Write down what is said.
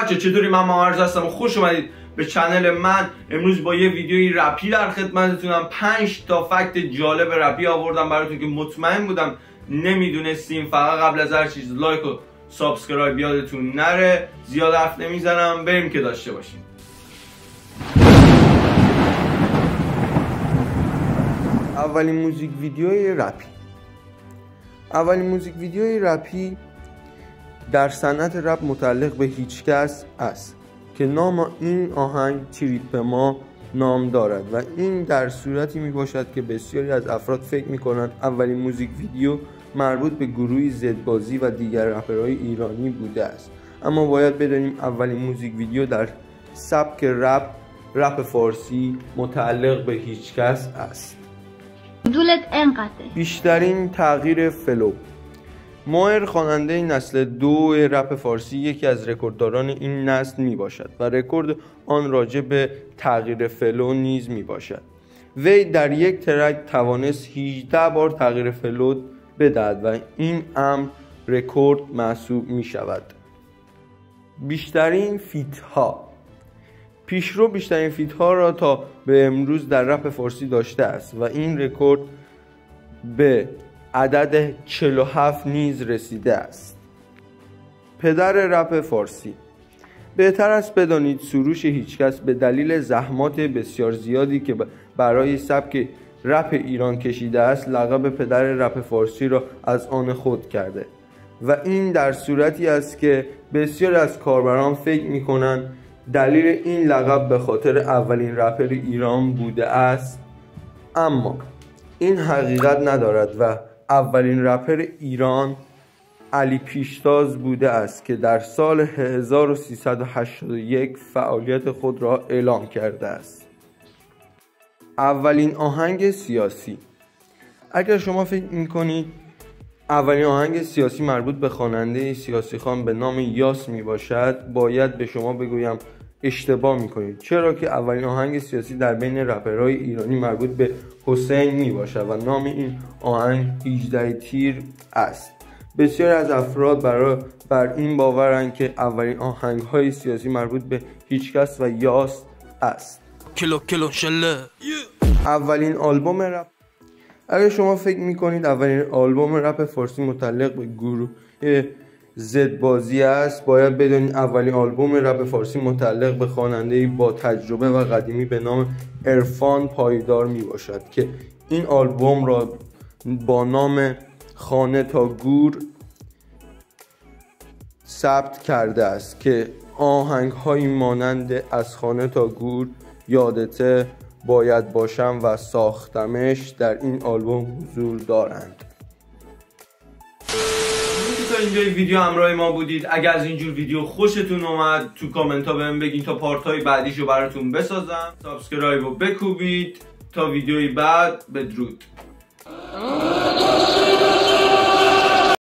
بچه چطوری؟ من مامرز هستم و خوش اومدید به چنل من. امروز با یه ویدیوی رپی در خدمتتونم. 5 تا فکت جالب رپی آوردم براتون که مطمئن بودم نمیدونستیم. فقط قبل از هر چیز لایک و سابسکرایب یادتون نره. زیاد حرف نمیزنم، بریم که داشته باشیم. اولین موزیک ویدیوی رپی در صنعت رپ متعلق به هیچکس است که نام این آهنگ تریپ ما نام دارد و این در صورتی می باشد که بسیاری از افراد فکر می کنند اولین موزیک ویدیو مربوط به گروهی زدبازی و دیگر رپرهای ایرانی بوده است. اما باید بدانیم اولین موزیک ویدیو در سبک رپ فارسی متعلق به هیچکس است. دولت انقطع. بیشترین تغییر فلو. ماهر خواننده نسل 2 رپ فارسی یکی از رکوردداران این نسل می باشد و رکورد آن راجع به تغییر فلو نیز می باشد. وی در یک ترک توانست 18 بار تغییر فلو بدهد و این امر رکورد محسوب می شود. بیشترین فیت ها. پیشرو بیشترین فیت ها را تا به امروز در رپ فارسی داشته است و این رکورد به عدد 47 نیز رسیده است. پدر رپ فارسی. بهتر است بدانید سروش هیچکس به دلیل زحمات بسیار زیادی که برای سبک رپ ایران کشیده است لقب پدر رپ فارسی را از آن خود کرده و این در صورتی است که بسیار از کاربران فکر می‌کنند دلیل این لقب به خاطر اولین رپر ایران بوده است، اما این حقیقت ندارد و اولین رپر ایران علی پیشتاز بوده است که در سال 1381 فعالیت خود را اعلام کرده است. اولین آهنگ سیاسی. اگر شما فکر می‌کنید اولین آهنگ سیاسی مربوط به خواننده سیاسی خان به نام یاس می باشد، باید به شما بگویم اشتباه میکنید، چرا که اولین آهنگ سیاسی در بین رپرهای ایرانی مربوط به حسین می باشد و نام این آهنگ 18 تیر است. بسیار از افراد بر این باورند که اولین آهنگ‌های سیاسی مربوط به هیچکس و یاس است. کلو شله. اولین آلبوم رپ. اگر شما فکر میکنید اولین آلبوم رپ فارسی متعلق به گروه زدبازی است، باید بدونید اولین آلبوم رپ فارسی متعلق به خواننده‌ای با تجربه و قدیمی به نام عرفان پایدار می باشد که این آلبوم را با نام خانه تا گور ثبت کرده است که آهنگ‌هایی مانند از خانه تا گور، یادته، باید باشم و ساختمش در این آلبوم حضور دارند. تا اینجای ویدیو همراه ما بودید. اگر از اینجور ویدیو خوشتون اومد تو کامنت ها بهم بگین تا پارت های بعدیشو براتون بسازم. سابسکرایب رو بکوبید. تا ویدیوی بعد، بدرود.